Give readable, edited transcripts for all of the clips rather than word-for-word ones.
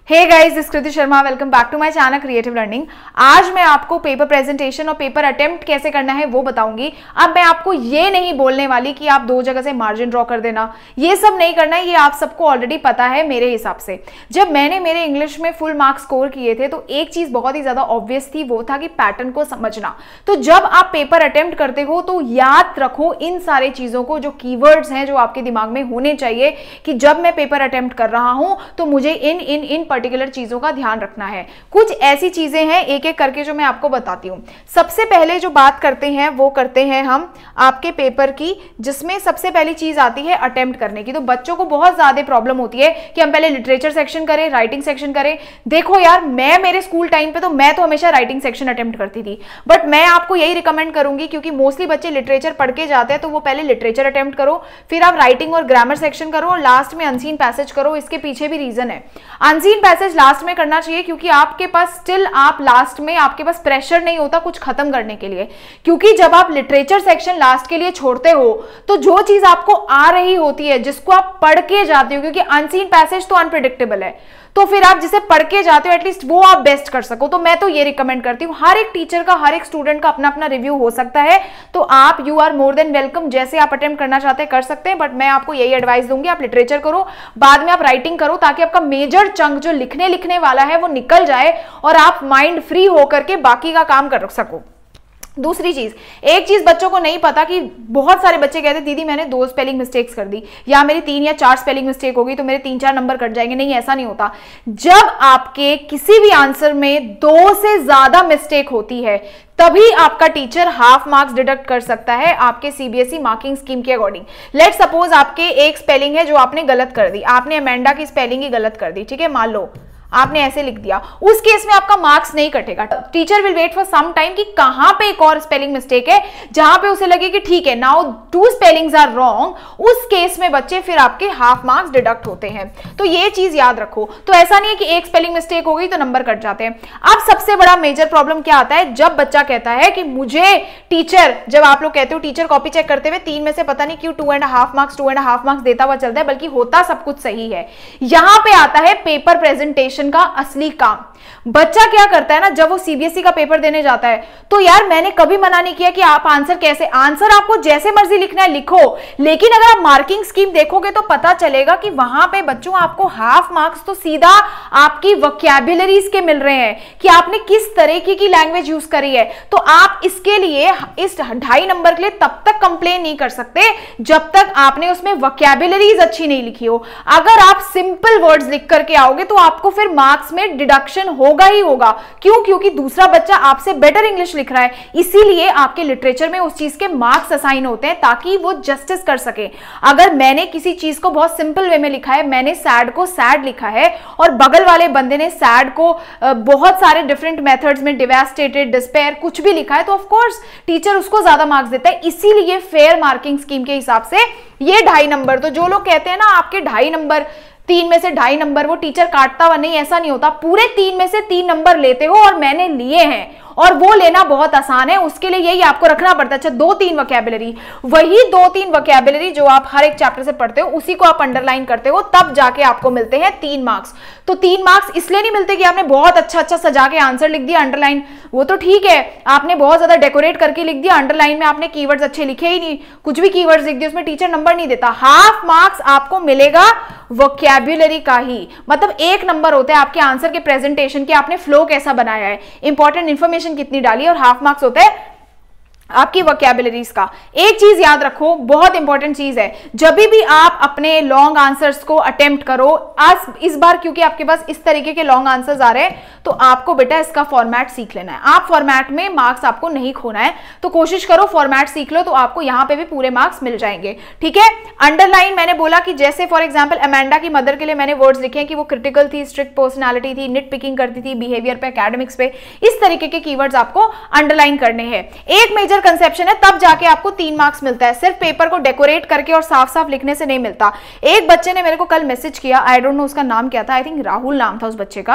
Hey guys, this Kriti Sharma, welcome back to my channel creative learning. आज मैं आपको paper presentation और पेपर अटेम्प्ट कैसे करना है वो बताऊंगी। अब मैं आपको ये नहीं बोलने वाली कि आप दो जगह से मार्जिन ड्रॉ कर देना, ये सब नहीं करना है, ये आप सबको ऑलरेडी पता है। मेरे हिसाब से जब मैंने मेरे इंग्लिश में फुल मार्क्स स्कोर किए थे तो एक चीज बहुत ही ज्यादा ऑब्वियस थी, वो था कि पैटर्न को समझना। तो जब आप पेपर अटेम्प्ट करते हो तो याद रखो इन सारे चीजों को, जो कीवर्ड्स हैं जो आपके दिमाग में होने चाहिए कि जब मैं पेपर अटेम्प्ट कर रहा हूं तो मुझे इन पर्टिकुलर चीजों का ध्यान रखना है। कुछ ऐसी चीजें हैं एक एक करके जो मैं आपको बताती हूं। सबसे पहले जो बात करते हैं वो करते हैं हम आपके पेपर की, जिसमें सबसे पहली चीज आती है अटेम्प्ट करने की। तो बच्चों को बहुत ज्यादा प्रॉब्लम होती है कि हम पहले लिटरेचर सेक्शन करें, राइटिंग सेक्शन करें। देखो यार, मैं मेरे स्कूल टाइम पे तो मैं तो हमेशा राइटिंग सेक्शन अटेम्प्ट करती थी, बट मैं आपको यही रिकमेंड करूंगी क्योंकि मोस्टली बच्चे लिटरेचर पढ़ के जाते हैं, तो वो पहले लिटरेचर अटेम्प्ट करो, फिर आप राइटिंग और ग्रामर सेक्शन करो और लास्ट में अनसीन पैसेज करो। इसके पीछे भी रीजन है। अनसीन पैसेज लास्ट में करना चाहिए क्योंकि आपके पास स्टिल आप लास्ट में आपके पास प्रेशर नहीं होता कुछ खत्म करने के लिए, क्योंकि जब आप लिटरेचर सेक्शन लास्ट के लिए छोड़ते हो तो जो चीज आपको आ रही होती है, जिसको आप पढ़ के जाते हो, क्योंकि अनसीन पैसेज तो अनप्रेडिक्टेबल है, तो फिर आप जिसे पढ़ के जाते हो एटलीस्ट वो आप बेस्ट कर सको। तो मैं तो ये रिकमेंड करती हूँ। हर एक टीचर का, हर एक स्टूडेंट का अपना अपना रिव्यू हो सकता है, तो आप you are more than welcome, जैसे आप अटेम्प्ट करना चाहते हैं कर सकते हैं, बट मैं आपको यही एडवाइस दूंगी आप लिटरेचर करो, बाद में आप राइटिंग करो, ताकि आपका मेजर चंक जो लिखने वाला है वो निकल जाए और आप माइंड फ्री होकर के बाकी का काम कर सको। दूसरी चीज, एक चीज बच्चों को नहीं पता कि बहुत सारे बच्चे कहते दीदी मैंने 2 स्पेलिंग मिस्टेक्स कर दी या मेरी 3 या 4 स्पेलिंग मिस्टेक हो गई तो मेरे 3-4 नंबर कट जाएंगे। नहीं, ऐसा नहीं होता। जब आपके किसी भी आंसर में 2 से ज्यादा मिस्टेक होती है तभी आपका टीचर हाफ मार्क्स डिडक्ट कर सकता है आपके सीबीएसई मार्किंग स्कीम के अकॉर्डिंग। लेट सपोज आपके एक स्पेलिंग है जो आपने गलत कर दी, आपने अमेंडा की स्पेलिंग ही गलत कर दी, ठीक है, मान लो आपने ऐसे लिख दिया, उस केस में आपका मार्क्स नहीं कटेगा। Teacher will wait for some time कि कहां पे एक और स्पेलिंग मिस्टेक है जहां पे उसे लगे कि ठीक है नाउ 2 स्पेलिंग्स आर रॉन्ग, उस केस में बच्चे फिर आपके हाफ मार्क्स डिडक्ट होते हैं। तो ये चीज याद रखो। तो ऐसा नहीं है कि एक स्पेलिंग मिस्टेक हो गई तो नंबर कट जाते हैं। अब सबसे बड़ा मेजर प्रॉब्लम क्या आता है, जब बच्चा कहता है कि मुझे टीचर, जब आप लोग कहते हो टीचर कॉपी चेक करते हुए 3 में से पता नहीं क्यों 2.5 मार्क्स देता हुआ चलता है, बल्कि होता सब कुछ सही है। यहां पे आता है पेपर प्रेजेंटेशन का असली काम। बच्चा क्या करता है ना, जब वो सीबीएसई का पेपर देने जाता है तो यार मैंने कभी मना नहीं किया कि आप आंसर आपको जैसे मर्जी लिखना है लिखो, लेकिन अगर आप मार्किंग स्कीम देखोगे तो पता चलेगा कि वहां पे बच्चों आपको हाफ मार्क्स तो सीधा आपकी वोकैबुलरीज के मिल रहे हैं कि आपने किस तरीके की लैंग्वेज यूज करी है। तो आप इसके लिए इस 2.5 नंबर के लिए तब तक कंप्लेन नहीं कर सकते जब तक आपने उसमें वोकैबुलरीज अच्छी नहीं लिखी हो। अगर आप सिंपल वर्ड्स लिख करके आओगे तो आपको फिर मार्क्स में डिडक्शन होगा ही होगा। क्यों? क्योंकि दूसरा बच्चा आपसे बेटर इंग्लिश लिख रहा है, इसीलिए आपके लिटरेचर में उस चीज के मार्क्स असाइन होते हैं ताकि वो जस्टिस कर सके। अगर मैंने किसी चीज को बहुत सिंपल वे में लिखा है, मैंने सैड को सैड लिखा है और बगल वाले बंदे ने सैड को बहुत सारे डिफरेंट मेथड्स में डिवास्टेटेड, डिस्पेयर कुछ भी लिखा है, तो ऑफ कोर्स टीचर उसको ज्यादा मार्क्स देता है। इसीलिए फेयर मार्किंग स्कीम के हिसाब से ये 2.5 नंबर, तो जो लोग कहते हैं ना आपके 2.5 नंबर, 3 में से 2.5 नंबर वो टीचर काटता हुआ, नहीं, ऐसा नहीं होता। पूरे 3 में से 3 नंबर लेते हो और मैंने लिए हैं, और वो लेना बहुत आसान है। उसके लिए यही आपको रखना पड़ता है। अच्छा, 2-3 वोकैबुलरी, वही 2-3 वोकैबुलरी जो आप हर एक चैप्टर से पढ़ते हो उसी को आप अंडरलाइन करते हो, तब जाके आपको मिलते हैं 3 मार्क्स। तो 3 मार्क्स इसलिए नहीं मिलते कि आपने बहुत अच्छा सजा के आंसर लिख दिया, अंडरलाइन, वो तो ठीक है, आपने बहुत ज्यादा डेकोरेट करके लिख दिया, अंडरलाइन में आपने कीवर्ड्स अच्छे लिखे ही नहीं, कुछ भी कीवर्ड्स लिख दिए, उसमें टीचर नंबर नहीं देता। हाफ मार्क्स आपको मिलेगा वोकैबुलरी का ही, मतलब 1 नंबर होता है आपके आंसर के प्रेजेंटेशन के, आपने फ्लो कैसा बनाया है, इंपॉर्टेंट इंफॉर्मेशन कितनी डाली है, और हाफ मार्क्स होता है आपकी वोकैबुलरीज का। एक चीज याद रखो, बहुत इंपॉर्टेंट चीज है, जब भी आप अपने लॉन्ग आंसर्स को अटेम्प्ट करो, आज इस बार क्योंकि आपके पास इस तरीके के लॉन्ग आंसर्स आ रहे हैं तो आपको बेटा इसका फॉर्मेट सीख लेना है। आप फॉर्मेट में मार्क्स आपको नहीं खोना है, तो कोशिश करो फॉर्मेट सीख लो, तो आपको यहां पे भी पूरे मार्क्स मिल जाएंगे, ठीक है। अंडरलाइन मैंने बोला कि जैसे फॉर एग्जाम्पल अमेंडा की मदर के लिए मैंने वर्ड्स लिखे हैं कि वो क्रिटिकल थी, स्ट्रिक्ट पर्सनैलिटी थी, निट पिकिंग करती थी, बिहेवियर पे, एकेडमिक्स पे, इस तरीके के कीवर्ड्स आपको अंडरलाइन करने हैं। एक मेजर कंसेप्शन है, तब जाके आपको 3 मार्क्स मिलता है। सिर्फ पेपर को डेकोरेट करके और साफ साफ लिखने से नहीं मिलता। एक बच्चे ने मेरे को कल मैसेज किया, आई डोंट नो उसका नाम क्या था, आई थिंक राहुल नाम था उस बच्चे का,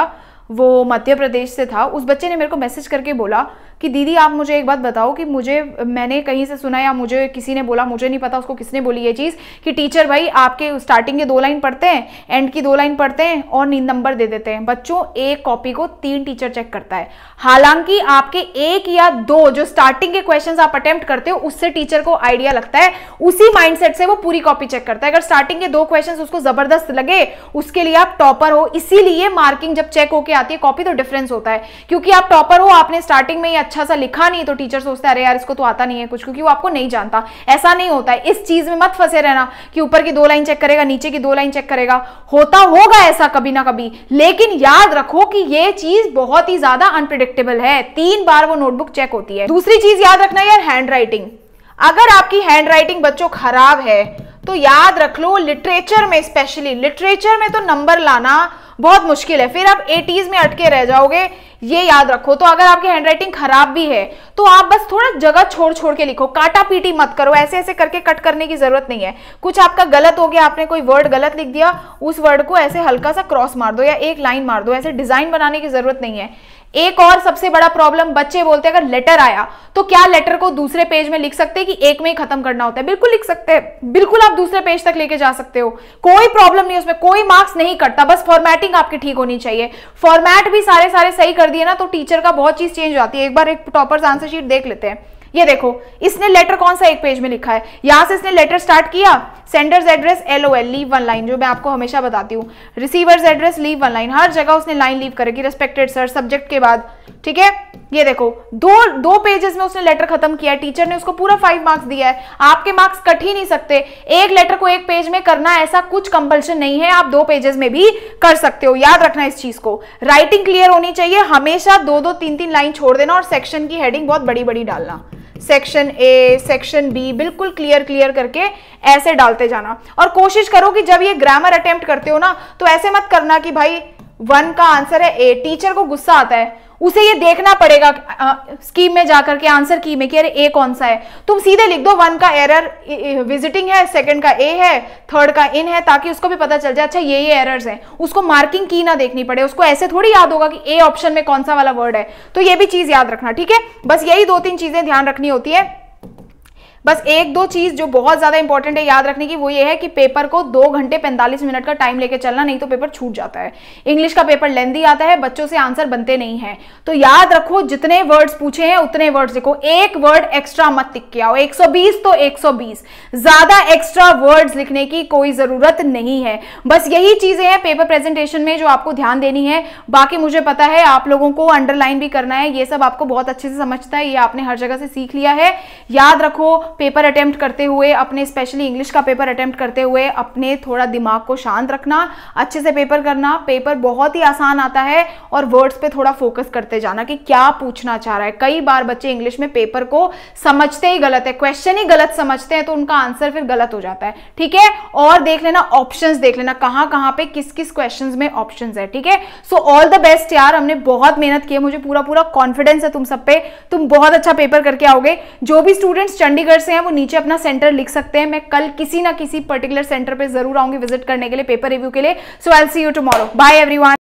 वो मध्य प्रदेश से था। उस बच्चे ने मेरे को मैसेज करके बोला कि दीदी आप मुझे एक बात बताओ कि मैंने कहीं से सुना या मुझे किसी ने बोला, मुझे नहीं पता उसको किसने बोली ये चीज़, कि टीचर भाई आपके स्टार्टिंग के 2 लाइन पढ़ते हैं, एंड की 2 लाइन पढ़ते हैं और नंबर दे देते हैं। बच्चों, एक कॉपी को 3 टीचर चेक करता है। हालांकि आपके 1 या 2 जो स्टार्टिंग के क्वेश्चंस आप अटेम्प्ट करते हो उससे टीचर को आइडिया लगता है, उसी माइंडसेट से वो पूरी कॉपी चेक करता है। अगर स्टार्टिंग के 2 क्वेश्चंस उसको जबरदस्त लगे, उसके लिए आप टॉपर हो। इसीलिए मार्किंग जब चेक होके आती है कॉपी तो डिफरेंस होता है, क्योंकि आप टॉपर हो, आपने स्टार्टिंग में ही अच्छा सा लिखा नहीं तो टीचर सोचता है अरे यार इसको तो आता नहीं है कुछ, क्योंकि वो आपको नहीं जानता। ऐसा नहीं होता है, इस चीज में मत फंसे रहना कि ऊपर की 2 लाइन चेक करेगा, नीचे की 2 लाइन चेक करेगा। होता होगा ऐसा कभी ना कभी, लेकिन याद रखो कि ये चीज बहुत ही ज्यादा अनप्रिडिक्टेबल है। 3 बार वो नोटबुक चेक होती है। दूसरी चीज याद रखना यार, हैंड राइटिंग। अगर आपकी हैंड राइटिंग बच्चों खराब है तो याद रख लो, लिटरेचर में, स्पेशली लिटरेचर में तो नंबर लाना बहुत मुश्किल है, फिर आप 80s में अटके रह जाओगे, ये याद रखो। तो अगर आपकी हैंडराइटिंग खराब भी है तो आप बस थोड़ा जगह छोड़ छोड़ के लिखो, काटा पीटी मत करो, ऐसे ऐसे करके कट करने की जरूरत नहीं है। कुछ आपका गलत हो गया, आपने कोई वर्ड गलत लिख दिया, उस वर्ड को ऐसे हल्का सा क्रॉस मार दो या एक लाइन मार दो, ऐसे डिजाइन बनाने की जरूरत नहीं है। एक और सबसे बड़ा प्रॉब्लम, बच्चे बोलते हैं अगर लेटर आया तो क्या लेटर को दूसरे पेज में लिख सकते हैं कि एक में ही खत्म करना होता है? बिल्कुल लिख सकते हैं, बिल्कुल आप दूसरे पेज तक लेके जा सकते हो, कोई प्रॉब्लम नहीं, उसमें कोई मार्क्स नहीं कटता, बस फॉर्मेटिंग आपकी ठीक होनी चाहिए। फॉर्मेट भी सारे सही कर दिए ना तो टीचर का बहुत चीज चेंज हो जाती है। एक बार एक टॉपर्स आंसर शीट देख लेते हैं। ये देखो, इसने लेटर कौन सा एक पेज में लिखा है, यहां से इसने लेटर स्टार्ट किया, sender's address LOL, leave 1 line, जो मैं आपको हमेशा बताती हूँ। रिसीवर्स एड्रेस, लीव 1 लाइन, हर जगह उसने लाइन लीव करेगी, रेस्पेक्टेड सर सब्जेक्ट के बाद, ठीक है। ये देखो, दो पेजेस में उसने लेटर खत्म किया है, टीचर ने उसको पूरा 5 मार्क्स दिया है। आपके मार्क्स कट ही नहीं सकते, एक लेटर को एक पेज में करना ऐसा कुछ कंपल्शन नहीं है, आप 2 पेजेस में भी कर सकते हो, याद रखना इस चीज को। राइटिंग क्लियर होनी चाहिए, हमेशा 2-2, 3-3 लाइन छोड़ देना, और सेक्शन की हेडिंग बहुत बड़ी बड़ी डालना, सेक्शन A, सेक्शन B बिल्कुल क्लियर करके ऐसे डालते जाना। और कोशिश करो कि जब ये ग्रामर अटेम्प्ट करते हो ना तो ऐसे मत करना कि भाई 1 का आंसर है A, टीचर को गुस्सा आता है, उसे ये देखना पड़ेगा स्कीम में जाकर के, आंसर की में कि अरे A कौन सा है। तुम सीधे लिख दो 1 का एरर विजिटिंग है, 2nd का A है, 3rd का इन है, ताकि उसको भी पता चल जाए अच्छा ये एरर्स हैं, उसको मार्किंग की ना देखनी पड़े, उसको ऐसे थोड़ी याद होगा कि A ऑप्शन में कौन सा वाला वर्ड है। तो ये भी चीज याद रखना, ठीक है। बस यही 2-3 चीजें ध्यान रखनी होती है। बस 1-2 चीज जो बहुत ज्यादा इंपॉर्टेंट है याद रखने की, वो ये है कि पेपर को 2 घंटे 45 मिनट का टाइम लेके चलना, नहीं तो पेपर छूट जाता है। इंग्लिश का पेपर लेंथी आता है, बच्चों से आंसर बनते नहीं है। तो याद रखो, जितने वर्ड्स पूछे हैं उतने वर्ड्स लिखो, एक वर्ड एक्स्ट्रा मत लिख के आओ। 120 तो 120, ज्यादा एक्स्ट्रा वर्ड्स लिखने की कोई जरूरत नहीं है। बस यही चीजें हैं पेपर प्रेजेंटेशन में जो आपको ध्यान देनी है। बाकी मुझे पता है आप लोगों को अंडरलाइन भी करना है, ये सब आपको बहुत अच्छे से समझता है, ये आपने हर जगह से सीख लिया है। याद रखो, पेपर अटेम्प्ट करते हुए, अपने स्पेशली इंग्लिश का पेपर अटेम्प्ट करते हुए अपने थोड़ा दिमाग को शांत रखना, अच्छे से पेपर करना। पेपर बहुत ही आसान आता है, और वर्ड्स पे थोड़ा फोकस करते जाना कि क्या पूछना चाह रहा है। कई बार बच्चे इंग्लिश में पेपर को समझते ही गलत है, क्वेश्चन ही गलत समझते हैं, तो उनका आंसर फिर गलत हो जाता है, ठीक है। और देख लेना, ऑप्शंस देख लेना, कहां पे किस किस क्वेश्चंस में ऑप्शंस है, ठीक है। सो ऑल द बेस्ट यार, हमने बहुत मेहनत की है, मुझे पूरा कॉन्फिडेंस है तुम सब पे, तुम बहुत अच्छा पेपर करके आओगे। जो भी स्टूडेंट्स चंडीगढ़ से हैं वो नीचे अपना सेंटर लिख सकते हैं, मैं कल किसी ना किसी पर्टिकुलर सेंटर पे जरूर आऊंगी विजिट करने के लिए पेपर रिव्यू के लिए। So I will see you tomorrow, bye everyone.